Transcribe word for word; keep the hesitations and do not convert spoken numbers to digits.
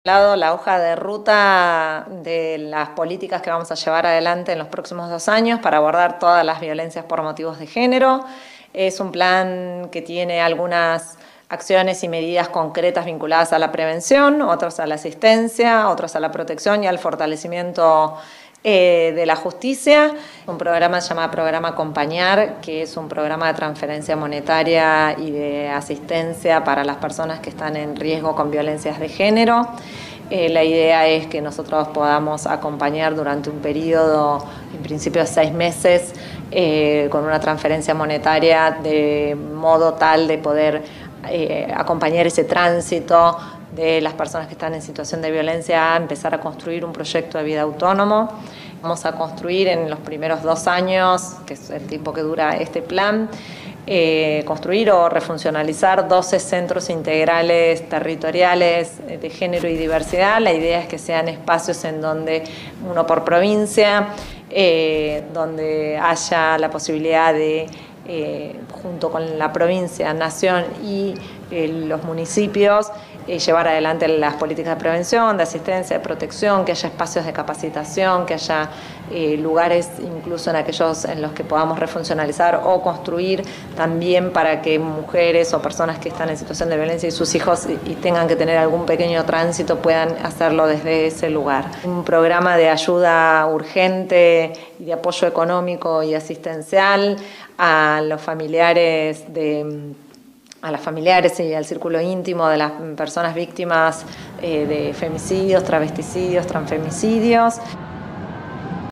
lado la hoja de ruta de las políticas que vamos a llevar adelante en los próximos dos años para abordar todas las violencias por motivos de género. Es un plan que tiene algunas acciones y medidas concretas vinculadas a la prevención, otras a la asistencia, otras a la protección y al fortalecimiento eh, de la justicia. Un programa se llama Programa Acompañar, que es un programa de transferencia monetaria y de asistencia para las personas que están en riesgo con violencias de género. Eh, la idea es que nosotros podamos acompañar durante un periodo, en principio de seis meses, eh, con una transferencia monetaria de modo tal de poder eh, acompañar ese tránsito de las personas que están en situación de violencia a empezar a construir un proyecto de vida autónomo. Vamos a construir en los primeros dos años, que es el tiempo que dura este plan, Eh, construir o refuncionalizar doce centros integrales territoriales de género y diversidad. La idea es que sean espacios en donde, uno por provincia, eh, donde haya la posibilidad de, eh, junto con la provincia, nación y eh, los municipios, eh, llevar adelante las políticas de prevención, de asistencia, de protección, que haya espacios de capacitación, que haya eh, lugares incluso en aquellos en los que podamos refuncionalizar o construir también para que mujeres o personas que están en situación de violencia y sus hijos y, y tengan que tener algún pequeño tránsito puedan hacerlo desde ese lugar. Un programa de ayuda urgente y de apoyo económico y asistencial a los familiares de a las familiares y al círculo íntimo de las personas víctimas eh, de femicidios, travesticidios, transfemicidios.